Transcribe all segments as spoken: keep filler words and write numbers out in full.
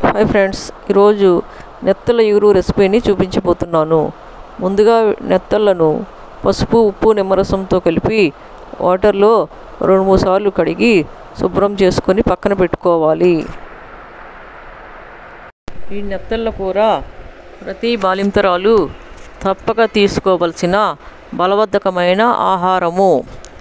Hi friends, ఈరోజు నెత్తళ్ళ ఇగురు రెసిపీని చూపించబోతున్నాను. ముందుగా నెత్తళ్ళను పసుపు, ఉప్పు, నిమ్మరసంతో కలిపి వాటర్లో రెండు మూడు సార్లు కడిగి శుభ్రం చేసుకొని పక్కన పెట్టుకోవాలి. ఈ నెత్తళ్ళ కూర ప్రతి బాలింతరాలు తప్పక తీసుకోవలసిన బలవర్ధకమైన ఆహారము.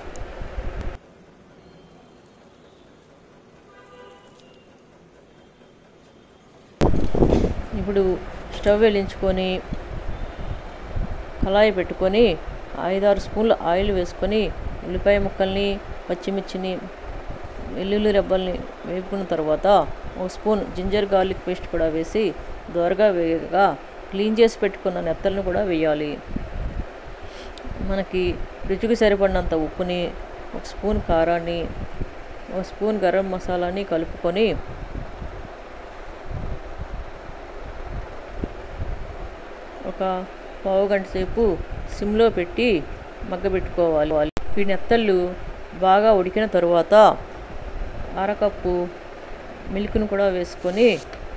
ఇప్పుడు స్టవ్ వెలిగించుకొని కళాయి పెట్టుకొని ఐదారు స్పూన్ల ఆయిల్ వేసుకొని ఉల్లిపాయ ముక్కల్ని, పచ్చిమిర్చిని, వెల్లుల్లి రెబ్బల్ని వేపుకున్న తర్వాత ఒక స్పూన్ జింజర్ గార్లిక్ పేస్ట్ కూడా వేసి దోరగా వేయగా క్లీన్ చేసి పెట్టుకున్న నెత్తలను కూడా వేయాలి. మనకి రుచికి సరిపడినంత ఉప్పుని, ఒక స్పూన్ కారాన్ని, ఒక స్పూన్ గరం మసాలాని కలుపుకొని ఒక పావు గంట సేపు సిమ్లో పెట్టి మగ్గబెట్టుకోవాలి. ఈ నెత్తళ్ళు బాగా ఉడికిన తరువాత అరకప్పు మిల్క్ను కూడా వేసుకొని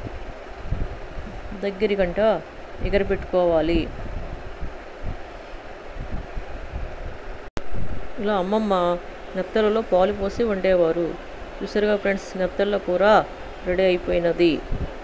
దగ్గరి గంట ఎగరపెట్టుకోవాలి. ఇలా అమ్మమ్మ నెత్తళ్ళలో పాలు పోసి వండేవారు. చూసారుగా ఫ్రెండ్స్, నెత్తళ్ళ కూర రెడీ అయిపోయినది.